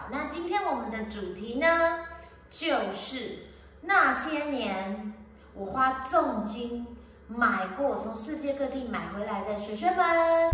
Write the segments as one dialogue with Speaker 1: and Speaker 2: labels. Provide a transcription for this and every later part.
Speaker 1: 那今天我们的主题呢，就是那些年我花重金买过，从世界各地买回来的学学们。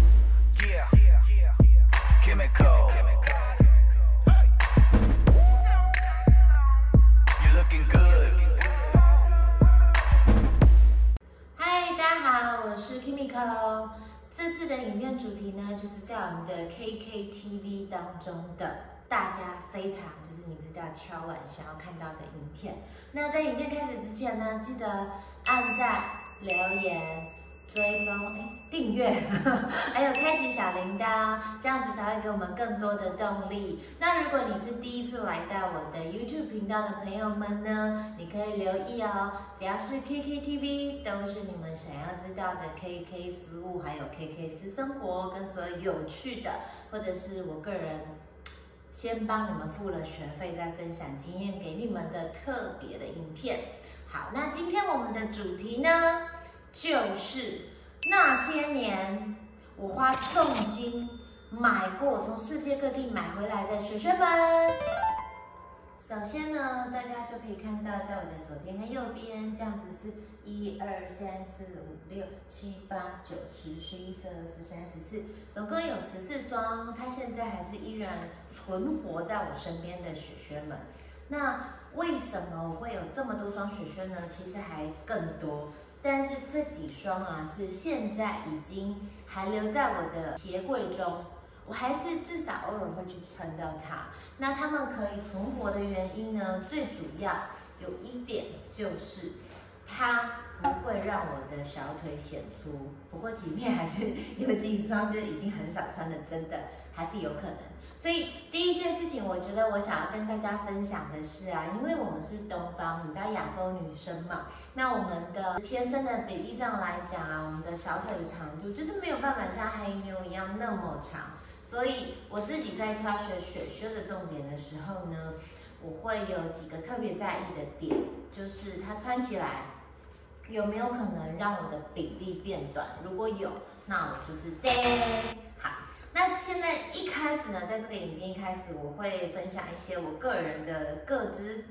Speaker 1: 嗨，大家好，我是 Kimiko。这次的影片主题呢，就是在我们的 KKTV 当中的大家非常你知道敲碗想要看到的影片。那在影片开始之前呢，记得按赞、留言、追踪、订阅，还有开启小铃铛，这样子才会给我们更多的动力。那如果你是第一次来到我的 YouTube 频道的朋友们呢，你可以留意哦，只要是 KKTV 都是你们想要知道的 KK 私物，还有 KK 私生活跟所有有趣的，或者是我个人先帮你们付了学费，再分享经验给你们的特别的影片。好，那今天我们的主题呢，就是那些年我花重金买过，从世界各地买回来的学学们。首先呢，大家就可以看到，在我的左边跟右边，这样子是1、2、3、4、5、6、7、8、9、10、11、12、13、14，总共有14双。它现在还是依然存活在我身边的学学们。那为什么我会有这么多双学学呢？其实还更多。但是这几双啊，是现在已经还留在我的鞋柜中，我还是至少偶尔会去穿到它。那它们可以存活的原因呢，最主要有一点就是它不会让我的小腿显出。不过即便还是有几双就是已经很少穿的，真的还是有可能。所以第一件事情，我觉得我想要跟大家分享的是啊，因为我们是东方，你知道亚洲女生嘛，那我们的天生的比例上来讲啊，我们的小腿的长度就是没有办法像黑妞一样那么长。所以我自己在挑选学靴的重点的时候呢，我会有几个特别在意的点，就是它穿起来有没有可能让我的比例变短？如果有，那我就是好。那现在一开始呢，在这个影片一开始，我会分享一些我个人的个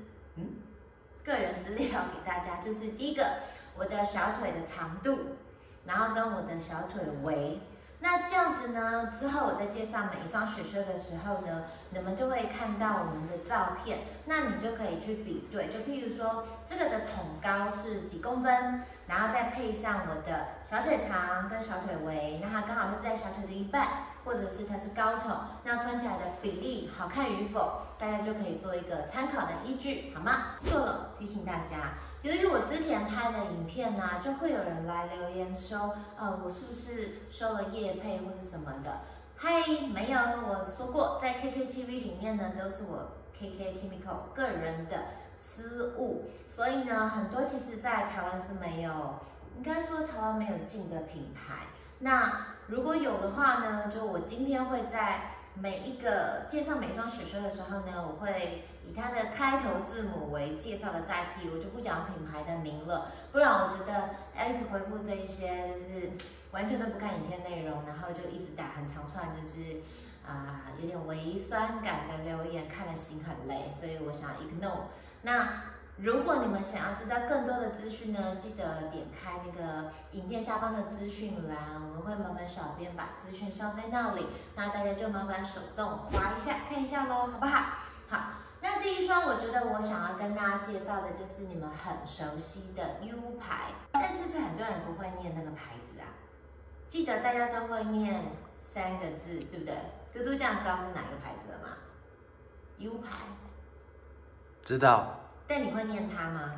Speaker 1: 人资料给大家，就是第一个，我的小腿的长度，然后跟我的小腿围。那这样子呢，之后我在介绍每一双学靴的时候呢，你们就会看到我们的照片，那你就可以去比对，就譬如说这个的筒高是几公分，然后再配上我的小腿长跟小腿围，那它刚好是在小腿的一半，或者是它是高筒，那穿起来的比例好看与否，大家就可以做一个参考的依据，好吗？做了，提醒大家。由于我之前拍的影片呢，就会有人来留言说，我是不是收了业配或是什么的？嗨，没有，我说过，在 KKTV 里面呢，都是我 KK Kimiko 个人的私物，所以呢，很多其实在台湾是没有，应该说台湾没有进的品牌。那如果有的话呢，就我今天会在每一个介绍每一双学靴的时候呢，我会以它的开头字母为介绍的代替，我就不讲品牌的名了，不然我觉得一直回复这一些就是完全都不看影片内容，然后就一直打很长串，就是有点微酸感的留言，看了心很累，所以我想 ignore。那如果你们想要知道更多的资讯呢，记得点开那个影片下方的资讯栏，我们会麻烦小编把资讯上在那里，那大家就麻烦手动滑一下看一下咯，好不好？好，那第一双我觉得我想要跟大家介绍的就是你们很熟悉的 U 牌，但是很多人不会念那个牌子啊，记得大家都会念3个字，对不对？嘟嘟这样知道是哪个牌子了吗 ？U 牌，
Speaker 2: 知道。
Speaker 1: 但你会念它吗？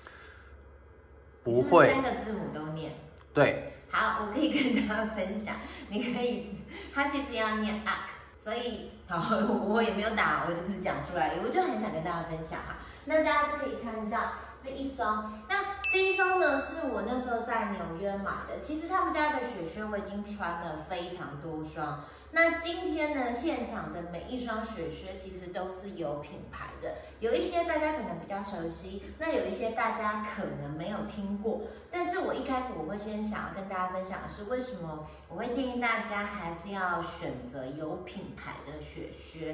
Speaker 2: 不会。
Speaker 1: 3个字母都念。
Speaker 2: 对。
Speaker 1: 好，我可以跟大家分享，你可以，它其实要念 ak， 所以好，我也没有打，我就只是讲出来，我就很想跟大家分享哈。那大家就可以看到这一双，那这一双呢是我那时候在纽约买的，其实他们家的雪靴我已经穿了非常多双。那今天呢，现场的每一双雪靴其实都是有品牌的，有一些大家可能比较熟悉，那有一些大家可能没有听过。但是我一开始我会先想要跟大家分享的是，为什么我会建议大家还是要选择有品牌的雪靴。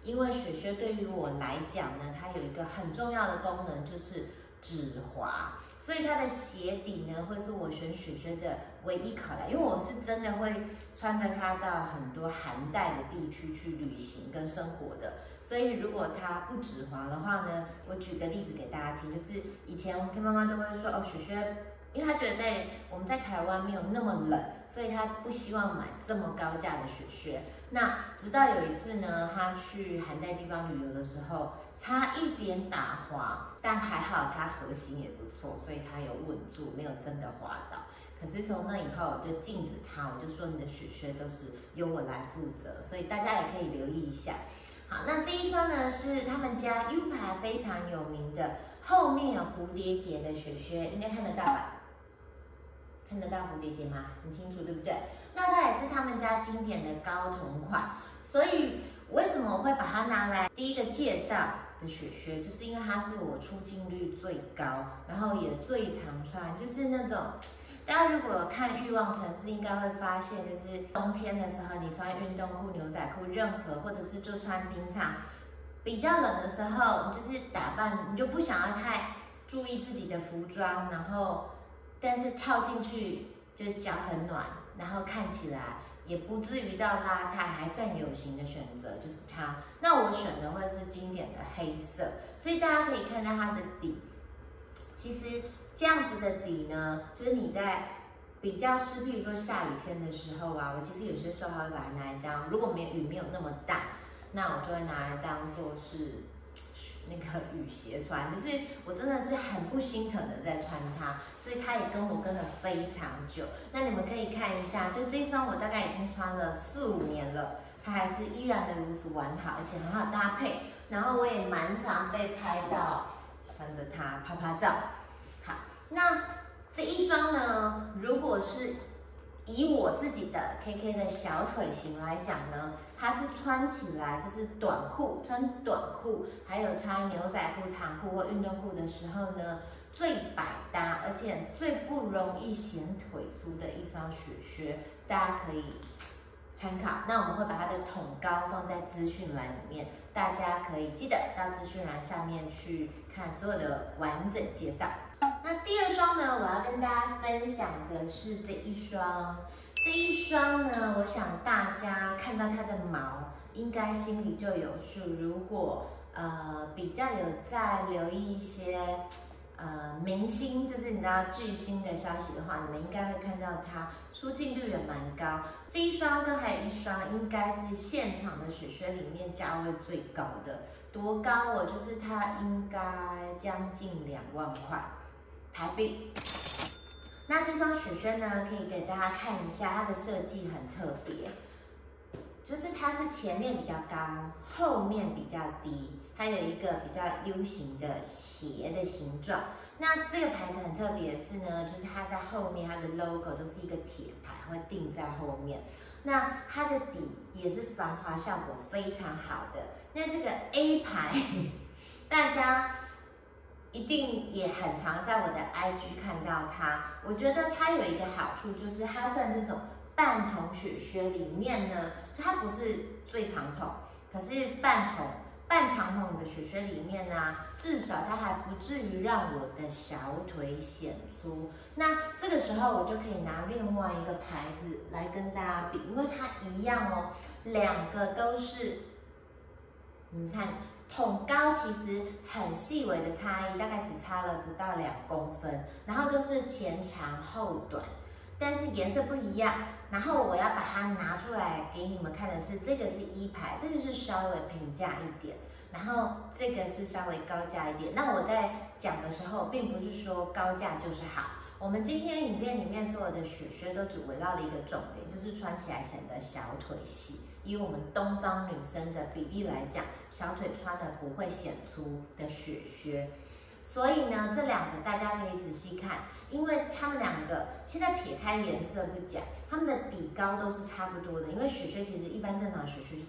Speaker 1: 因为雪靴对于我来讲呢，它有一个很重要的功能，就是止滑。所以它的鞋底呢，会是我选雪靴的唯一考量，因为我是真的会穿着它到很多寒带的地区去旅行跟生活的。所以如果它不止滑的话呢，我举个例子给大家听，就是以前我跟妈妈都会说，哦，雪靴。因为他觉得我们在台湾没有那么冷，所以他不希望买这么高价的雪靴。那直到有一次呢，他去寒带地方旅游的时候，差一点打滑，但还好他核心也不错，所以他有稳住，没有真的滑倒。可是从那以后我就禁止他，我就说你的雪靴都是由我来负责，所以大家也可以留意一下。好，那这一双呢是他们家 U 牌非常有名的，后面有蝴蝶结的雪靴，应该看得到吧？看得到蝴蝶结吗？很清楚，对不对？那它也是他们家经典的高筒款，所以为什么我会把它拿来第一个介绍的雪靴，就是因为它是我出镜率最高，然后也最常穿，就是那种大家如果有看《欲望城市》，应该会发现，就是冬天的时候，你穿运动裤、牛仔裤，任何或者是就穿平常比较冷的时候，你就是打扮，你就不想要太注意自己的服装，然后。但是套进去就脚很暖，然后看起来也不至于到邋遢，还算有型的选择就是它。那我选的会是经典的黑色，所以大家可以看到它的底。其实这样子的底呢，就是你在比较湿，譬如说下雨天的时候啊，我其实有些时候还会把它拿来当，如果雨没有那么大，那我就会拿来当做是。那个雨鞋穿，就是我真的是很不心疼的在穿它，所以它也跟我跟了非常久。那你们可以看一下，就这一双我大概已经穿了4、5年了，它还是依然的如此完好，而且很好搭配。然后我也蛮常被拍到穿着它拍拍照。好，那这一双呢，如果是以我自己的 KK 的小腿型来讲呢，它是穿起来就是短裤，穿短裤，还有穿牛仔裤、长裤或运动裤的时候呢，最百搭，而且最不容易显腿粗的一双雪靴，大家可以参考。那我们会把它的筒高放在资讯栏里面，大家可以记得到资讯栏下面去看所有的完整介绍。那第二双呢，我要跟大家分享的是这一双。这一双呢，我想大家看到它的毛，应该心里就有数。如果比较有在留意一些明星，就是你知道巨星的消息的话，你们应该会看到它出镜率也蛮高。这一双跟还有一双，应该是现场的雪靴里面价位最高的，多高哦？就是它应该将近2万块台币。那这双雪靴呢，可以给大家看一下，它的设计很特别，就是它是前面比较高，后面比较低，还有一个比较 U 型的鞋的形状。那这个牌子很特别的是呢，就是它在后面，它的 logo 都是一个铁牌，会钉在后面。那它的底也是防滑效果非常好的。那这个 A 牌，大家一定也很常在我的 IG 看到它。我觉得它有一个好处，就是它算这种半筒雪靴里面呢，就它不是最长筒，可是半长筒的雪靴里面呢，至少它还不至于让我的小腿显粗。那这个时候我就可以拿另外一个牌子来跟大家比，因为它一样哦，两个都是，你看。筒高其实很细微的差异，大概只差了不到2公分，然后都是前长后短，但是颜色不一样。然后我要把它拿出来给你们看的是，这个是1牌，这个是稍微平价一点，然后这个是稍微高价一点。那我在讲的时候，并不是说高价就是好。我们今天影片里面所有的雪靴都只围绕了一个重点，就是穿起来显得小腿细。以我们东方女生的比例来讲，小腿穿的不会显粗的雪靴。所以呢，这两个大家可以仔细看，因为他们两个现在撇开颜色不讲，他们的底高都是差不多的。因为雪靴其实一般正常雪靴就是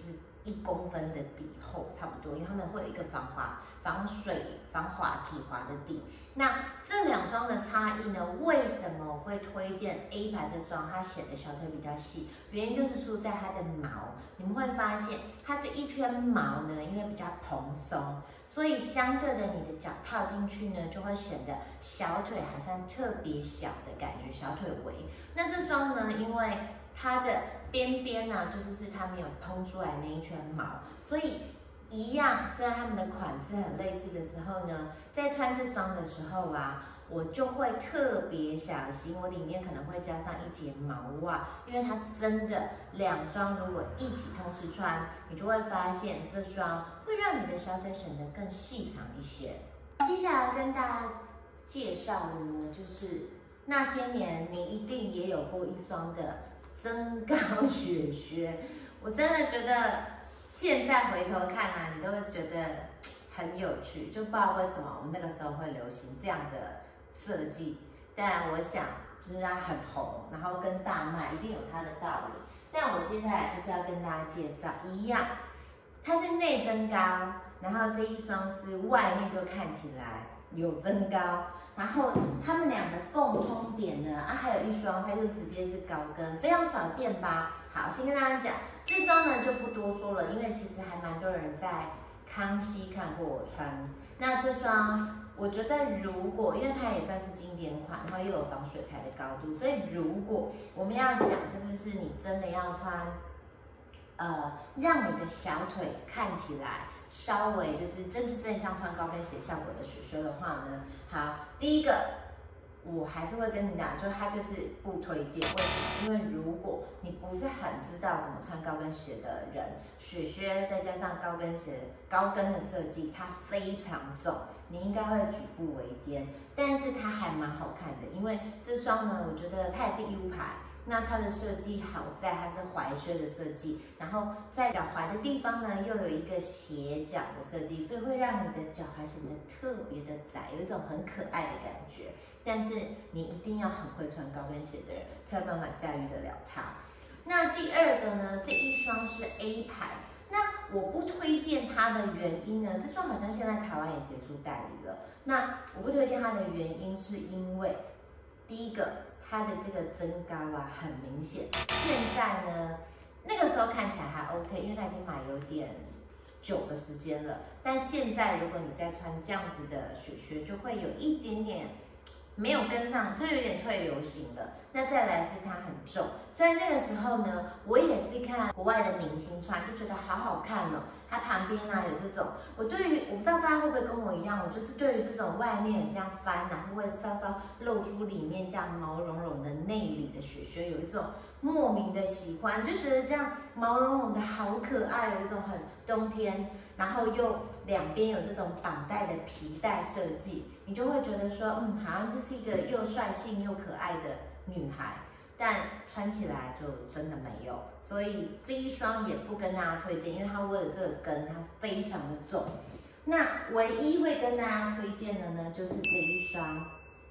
Speaker 1: 1公分的底厚差不多，因为它们会有一个防水、防止滑的底。那这2双的差异呢？为什么我会推荐 A 牌这双？它显得小腿比较细，原因就是出在它的毛。你们会发现它这一圈毛呢，因为比较蓬松，所以相对的你的脚套进去呢，就会显得小腿好像特别小的感觉，小腿围。那这双呢，因为它的边边呢，就是它没有蓬出来那一圈毛，所以一样，虽然它们的款式很类似的时候呢，在穿这双的时候啊，我就会特别小心，我里面可能会加上1节毛袜，因为它真的2双如果一起同时穿，你就会发现这双会让你的小腿显得更细长一些。接下来跟大家介绍的呢，就是那些年你一定也有过一双的增高雪靴，我真的觉得现在回头看啊，你都会觉得很有趣，就不知道为什么我们那个时候会流行这样的设计。但我想，就是它很红，然后跟大卖一定有它的道理。但我接下来就是要跟大家介绍一样，它是内增高，然后这一双是外面就看起来有增高。然后他们俩的共通点呢，还有一双它就直接是高跟，非常少见吧？好，先跟大家讲，这双呢就不多说了，因为其实还蛮多人在康熙看过我穿。那这双我觉得如果，因为它也算是经典款，然后又有防水台的高度，所以如果我们要讲就是你真的要穿，让你的小腿看起来稍微就是正像穿高跟鞋效果的雪靴的话呢，好，第一个我还是会跟你讲，就它就是不推荐。为什么？因为如果你不是很知道怎么穿高跟鞋的人，雪靴再加上高跟的设计，它非常重，你应该会举步维艰。但是它还蛮好看的，因为这双呢，我觉得它也是 U 牌。那它的设计好在它是踝靴的设计，然后在脚踝的地方呢又有一个斜角的设计，所以会让你的脚踝显得特别的窄，有一种很可爱的感觉。但是你一定要很会穿高跟鞋的人才有办法驾驭得了它。那第二个呢，这一双是 A 牌。那我不推荐它的原因呢，这双好像现在台湾也结束代理了。那我不推荐它的原因是因为第一个，它的这个增高啊很明显。现在呢，那个时候看起来还 OK， 因为它已经买有点久的时间了。但现在如果你再穿这样子的雪靴，就会有一点点没有跟上，就有点退流行了。那再来是它很重，虽然那个时候呢，我也是看国外的明星穿，就觉得好好看哦。它旁边啊有这种，我不知道大家会不会跟我一样，我就是对于这种外面这样翻，然后会稍稍露出里面这样毛茸茸的内里的雪靴，有一种莫名的喜欢，就觉得这样毛茸茸的好可爱，有一种很冬天，然后又两边有这种绑带的皮带设计，你就会觉得说，好像就是一个又率性又可爱的女孩。但穿起来就真的没有，所以这一双也不跟大家推荐，因为它为了这个跟它非常的重。那唯一会跟大家推荐的呢，就是这一双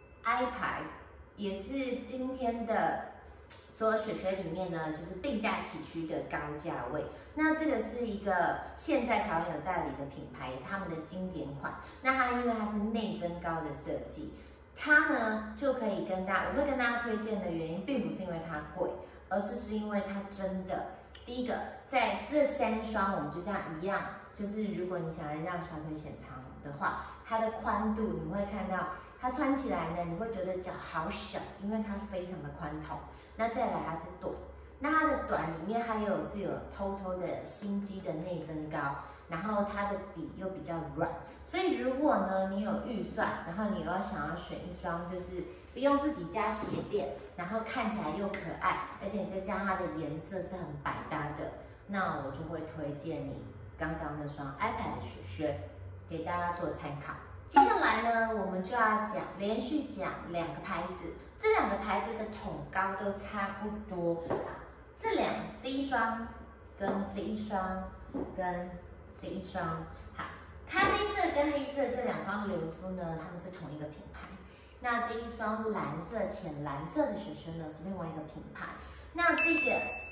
Speaker 1: I 牌，也是今天的所有雪靴里面呢，就是并驾齐驱的高价位。那这个是一个现在台湾有代理的品牌，也是他们的经典款。那它因为它是内增高的设计。它呢就可以我会跟大家推荐的原因，并不是因为它贵，而是因为它真的，第一个，在这3双我们就这样一样，就是如果你想要让小腿显长的话，它的宽度你会看到，它穿起来呢，你会觉得脚好小，因为它非常的宽筒。那再来它是短，那它的短里面还有偷偷的心机的内增高。然后它的底又比较软，所以如果呢你有预算，然后你又想要选一双就是不用自己加鞋垫，然后看起来又可爱，而且再加上它的颜色是很百搭的，那我就会推荐你刚刚那双 I 牌的雪靴，给大家做参考。接下来呢，我们就要连续讲2个牌子，这2个牌子的筒高都差不多，这一双跟这一双跟这一双，好，咖啡色跟黑色这2双流苏呢，它们是同一个品牌。那这一双蓝色、浅蓝色的雪靴呢，是另外一个品牌。那这个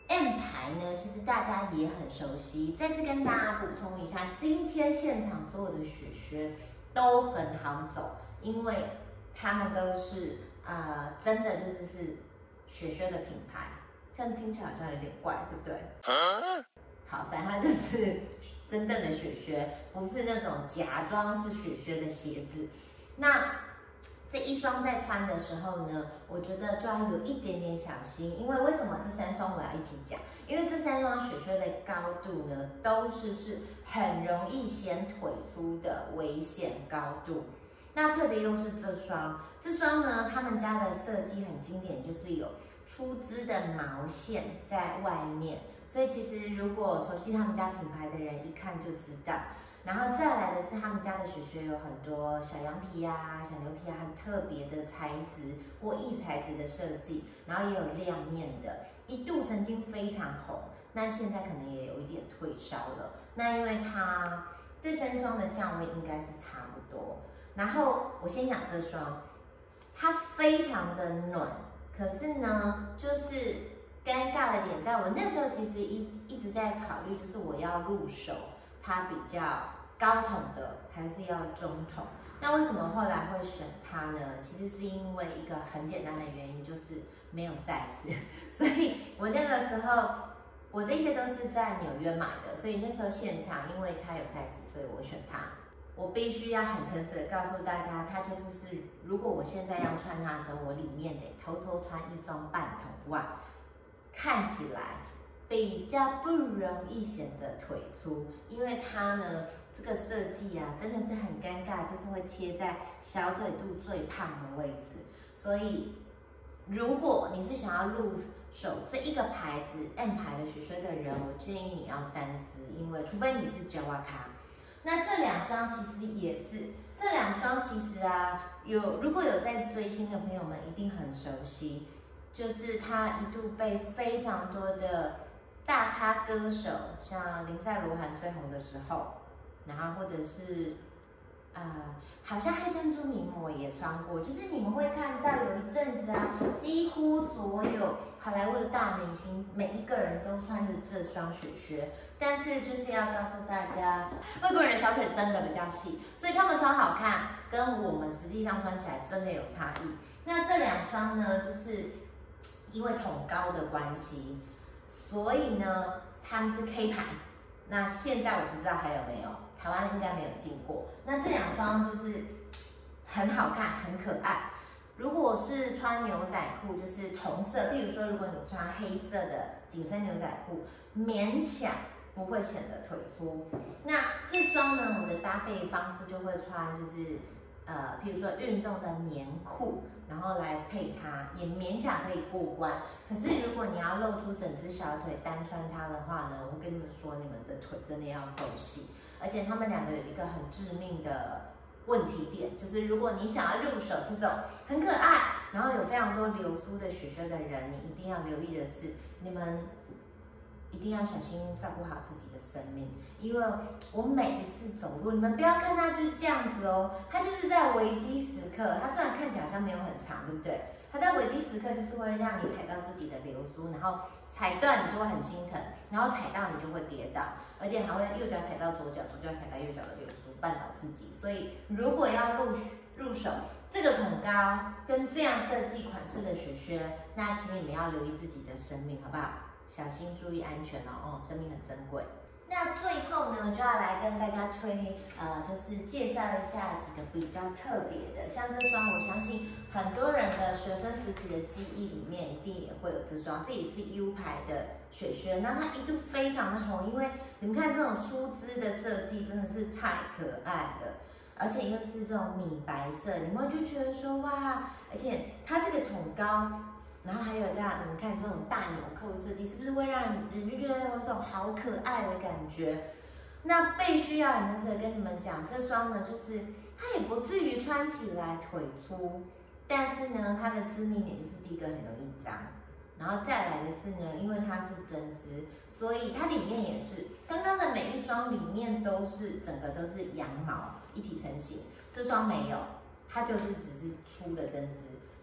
Speaker 1: M 牌呢，其实大家也很熟悉。再次跟大家补充一下，今天现场所有的雪靴都很好走，因为他们都是真的是雪靴的品牌。这样听起来好像有点怪，对不对？好，反正它就是真正的雪靴，不是那种假装是雪靴的鞋子。那这一双在穿的时候呢，我觉得就要有一点点小心，因为为什么这3双我要一起讲？因为这3双雪靴的高度呢，都是很容易显腿粗的危险高度。那特别又是这双呢，他们家的设计很经典，就是有出织的毛线在外面，所以其实如果熟悉他们家品牌的人一看就知道。然后再来的是他们家的雪靴有很多小羊皮啊、小牛皮啊，很特别的材质或异材质的设计，然后也有亮面的，一度曾经非常红，那现在可能也有一点退烧了。那因为它这3双的价位应该是差不多。然后我先讲这双，它非常的暖，可是呢，就是尴尬的点在我那时候其实一直在考虑，就是我要入手它比较高筒的，还是要中筒？那为什么后来会选它呢？其实是因为一个很简单的原因，就是没有 size， 所以我那个时候我这些都是在纽约买的，所以那时候现场因为它有 size， 所以我选它。我必须要很诚实的告诉大家，它就是如果我现在要穿它的时候，我里面得偷偷穿一双半筒袜，看起来比较不容易显得腿粗，因为它呢这个设计啊真的是很尴尬，就是会切在小腿肚最胖的位置。所以如果你是想要入手这一个牌子 M 牌的雪靴的人，我建议你要三思，因为除非你是脚哇卡。那这2双其实也是，这2双其实如果有在追星的朋友们一定很熟悉，就是它一度被非常多的大咖歌手，像林赛罗韩最红的时候，然后或者是好像黑珍珠名模也穿过，就是你们会看到有一阵子几乎所有好莱坞的大明星每一个人都穿着这双雪靴。但是就是要告诉大家，外国人的小腿真的比较细，所以他们穿好看，跟我们实际上穿起来真的有差异。那这2双呢，就是因为筒高的关系，所以呢他们是 K 牌。那现在我不知道还有没有，台湾应该没有进过。那这2双就是很好看，很可爱。如果是穿牛仔裤，就是同色，譬如说如果你穿黑色的紧身牛仔裤，勉强不会显得腿粗。那这双呢，我的搭配方式就会穿就是譬如说运动的棉裤，然后来配它，也勉强可以过关。可是如果你要露出整只小腿单穿它的话呢，我跟你们说，你们的腿真的要够细。而且他们2个有一个很致命的问题点，就是如果你想要入手这种很可爱，然后有非常多流苏的雪靴的人，你一定要留意的是，你们一定要小心照顾好自己的生命，因为我每一次走路，你们不要看它就是这样子哦，它就是在危机时刻，它虽然看起来好像没有很长，对不对？它在危机时刻就是会让你踩到自己的流苏，然后踩断你就会很心疼，然后踩到你就会跌倒，而且还会右脚踩到左脚，左脚踩到右脚的流苏，绊倒自己。所以如果要入手这个筒高跟这样设计款式的雪靴，那请你们要留意自己的生命，好不好？小心注意安全哦，生命很珍贵。那最后呢，就要来跟大家就是介绍一下几个比较特别的，像这双，我相信很多人的学生时期的记忆里面一定也会有这双，这也是 U 牌的雪靴。那它一度非常的红，因为你们看这种出织的设计真的是太可爱了，而且又是这种米白色，你们就觉得说哇，而且它这个筒高。然后还有这样，你看这种大纽扣设计，是不是会让人就觉得有一种好可爱的感觉？那必须要很诚实的跟你们讲，这双呢，就是它也不至于穿起来腿粗，但是呢，它的致命点就是第一个很容易脏，然后再来的是呢，因为它是针织，所以它里面也是刚刚的每一双里面都是整个都是羊毛一体成型，这双没有，它就是只是粗的针织。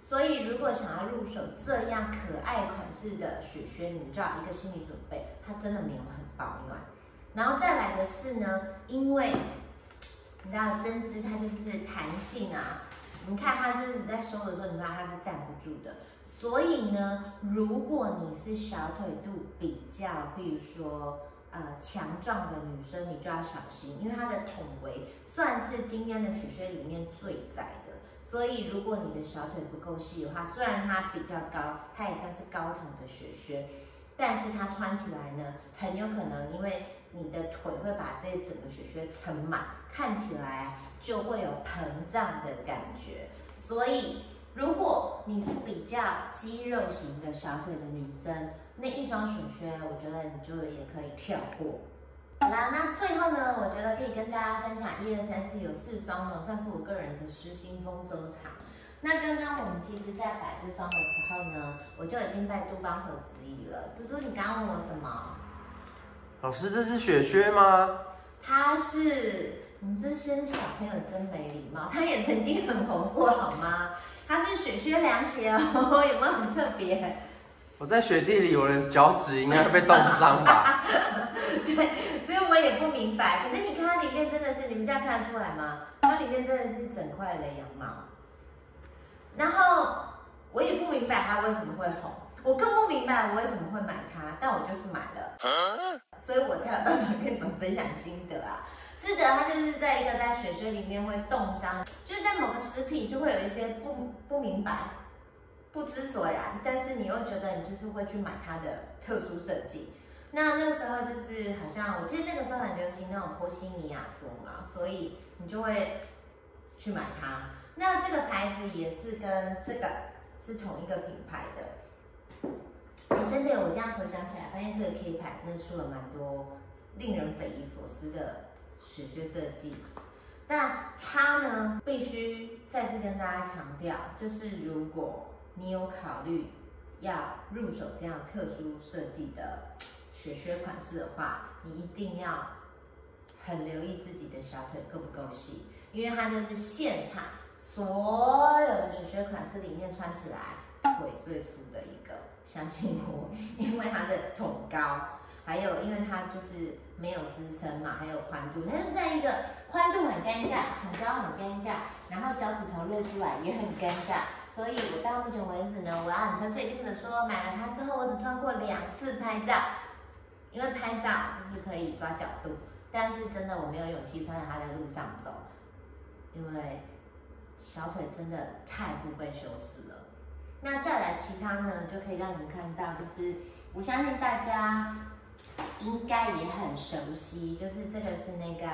Speaker 1: 所以如果想要入手这样可爱款式的雪靴，你就要一个心理准备，它真的没有很保暖。然后再来的是呢，因为你知道针织它就是弹性啊，你看它就是在收的时候，你看它是站不住的。所以呢，如果你是小腿肚比较，比如说强壮的女生，你就要小心，因为它的筒围算是今天的雪靴里面最窄的。所以如果你的小腿不够细的话，虽然它比较高，它也算是高筒的雪靴，但是它穿起来呢，很有可能因为你的腿会把这整个雪靴撑满，看起来就会有膨胀的感觉。所以如果你是比较肌肉型的小腿的女生，那一双雪靴，我觉得你就也可以跳过。好啦，那最后呢，我觉得可以跟大家分享1、2、3、4有4双呢，算是我个人的失心疯收藏。那刚刚我们其实在摆这双的时候呢，我就已经被嘟帮手质疑了。嘟嘟，你刚刚问我什么？
Speaker 2: 老师，这是雪靴吗？
Speaker 1: 它是，你这些小朋友真没礼貌。它也曾经很红过，好吗？它是雪靴凉鞋哦，有没有很特别？
Speaker 2: 我在雪地里，我的脚趾应该会被冻伤吧？
Speaker 1: 对，所以我也不明白。可是你看它里面真的是，你们这样看得出来吗？它里面真的是整块的羊毛。然后我也不明白它为什么会红，我更不明白我为什么会买它，但我就是买了，所以我才有办法跟你们分享心得啊。是的，它就是在一个在雪靴里面会冻伤，就是在某个时期就会有一些不明白、不知所然，但是你又觉得你就是会去买它的特殊设计。那个时候就是好像我记得那个时候很流行那种波西米亚风嘛，所以你就会去买它。那这个牌子也是跟这个是同一个品牌的。真的，我这样回想起来，发现这个 K 牌真的出了蛮多令人匪夷所思的雪靴设计。那它呢，必须再次跟大家强调，就是如果你有考虑要入手这样特殊设计的雪靴款式的话，你一定要很留意自己的小腿够不够细，因为它就是现场所有的雪靴款式里面穿起来腿最粗的一个，相信我，因为它的筒高，还有因为它就是没有支撑嘛，还有宽度，它是在一个宽度很尴尬，筒高很尴尬，然后脚趾头露出来也很尴尬。所以我到目前为止呢，我要很诚实一定的说，买了它之后，我只穿过2次拍照，因为拍照就是可以抓角度，但是真的我没有勇气穿在它的路上走，因为小腿真的太不被修饰了。那再来其他呢，就可以让你们看到，就是我相信大家应该也很熟悉，就是这个是那个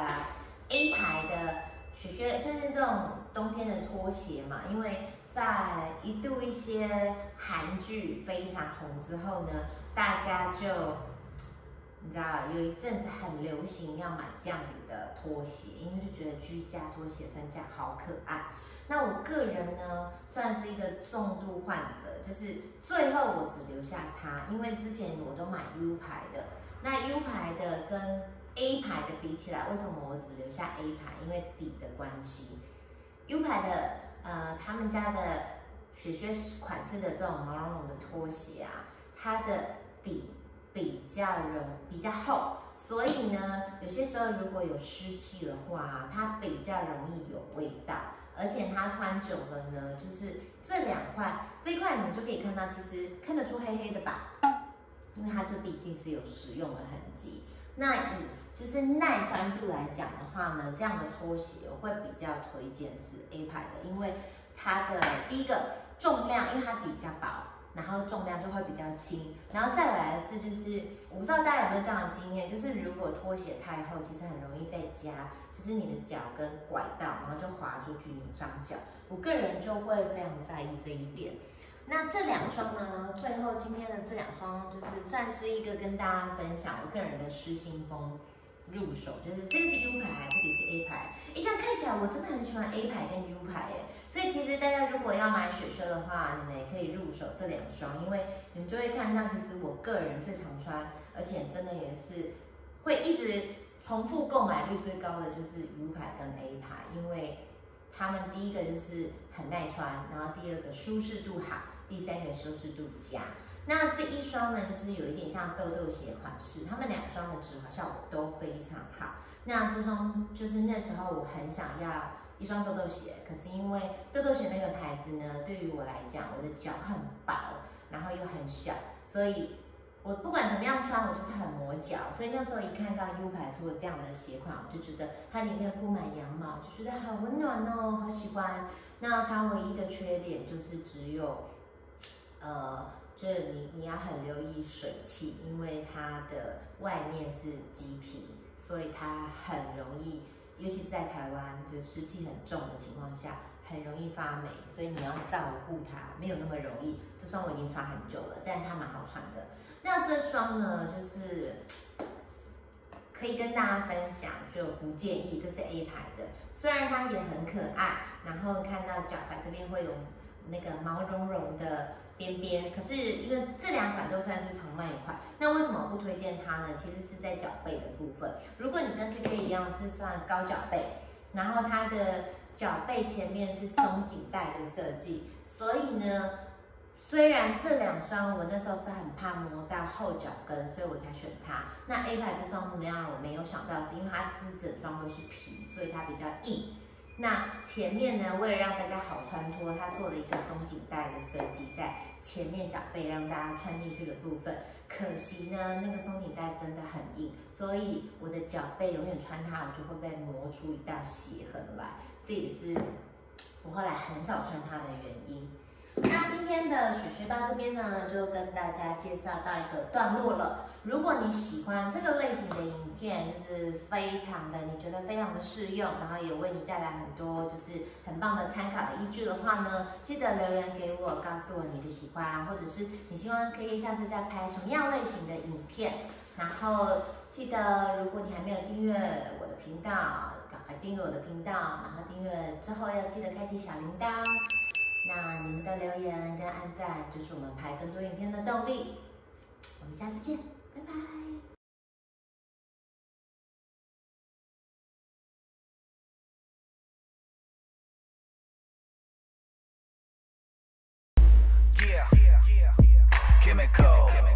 Speaker 1: A 牌的雪靴，就是这种冬天的拖鞋嘛，因为在一度一些韩剧非常红之后呢，大家就你知道有一阵子很流行要买这样子的拖鞋，因为就觉得居家拖鞋穿这样好可爱。那我个人呢，算是一个重度患者，就是最后我只留下它，因为之前我都买 U 牌的，那 U 牌的跟 A 牌的比起来，为什么我只留下 A 牌？因为底的关系。U 牌的他们家的雪靴款式的这种毛茸茸的拖鞋啊，它的底比较厚，所以呢，有些时候如果有湿气的话，它比较容易有味道。而且它穿久了呢，就是这2块，这一块你们就可以看到，其实看得出黑黑的吧，因为它就毕竟是有使用的痕迹。那以就是耐穿度来讲的话呢，这样的拖鞋我会比较推荐是 A 牌的，因为它的第一个重量，因为它底比较薄，然后重量就会比较轻，然后再来是就是我不知道大家有没有这样的经验，就是如果拖鞋太厚，其实很容易在家，就是你的脚跟拐到，然后就滑出去扭伤脚。我个人就会非常在意这一点。那这2双呢，最后今天的这2双就是算是一个跟大家分享我个人的失心疯入手，就是这个是 U 牌，这里是 A 牌。这样看起来我真的很喜欢 A 牌跟 U 牌耶。所以其实大家如果要买雪靴的话，你们也可以入手这2双，因为你们就会看到，其实我个人最常穿，而且真的也是会一直重复购买率最高的就是 U 牌跟 A 牌，因为它们第一个就是很耐穿，然后第二个舒适度好，第三个舒适度佳。那这一双呢，就是有一点像豆豆鞋款式，它们两双的质感效果都非常好。那这双就是那时候我很想要一双豆豆鞋，可是因为豆豆鞋那个牌子呢，对于我来讲，我的脚很薄，然后又很小，所以我不管怎么样穿，我就是很磨脚。所以那时候一看到 U 牌出了这样的鞋款，我就觉得它里面铺满羊毛，就觉得好温暖哦，好喜欢。那它唯一的缺点就是只有，就是你要很留意水汽，因为它的外面是麂皮，所以它很容易，尤其是在台湾，就湿气很重的情况下，很容易发霉，所以你要照顾它，没有那么容易。这双我已经穿很久了，但它蛮好穿的。那这双呢，就是可以跟大家分享，就不建议，这是 A 牌的，虽然它也很可爱，然后看到脚踝这边会有那个毛茸茸的边边，可是因为这两款都算是常卖款，那为什么不推荐它呢？其实是在脚背的部分。如果你跟 KK 一样是算高脚背，然后它的脚背前面是松紧带的设计，所以呢，虽然这两双我那时候是很怕磨到后脚跟，所以我才选它。那 A 牌这双让我没有想到，是因为它整双都是皮，所以它比较硬。那前面呢，为了让大家好穿脱，它做了一个松紧带的设计，在前面脚背让大家穿进去的部分。可惜呢，那个松紧带真的很硬，所以我的脚背永远穿它，我就会被磨出一道血痕来。这也是我后来很少穿它的原因。那今天的雪雪到这边呢，就跟大家介绍到一个段落了。如果你喜欢这个类型的影片，就是非常的，你觉得非常的适用，然后也为你带来很多就是很棒的参考的依据的话呢，记得留言给我，告诉我你的喜欢，或者是你希望可以下次再拍什么样类型的影片。然后记得，如果你还没有订阅我的频道，赶快订阅我的频道，然后订阅之后要记得开启小铃铛。那你们的留言跟按赞就是我们拍更多影片的动力。我们下次见，拜拜。
Speaker 3: Chemical.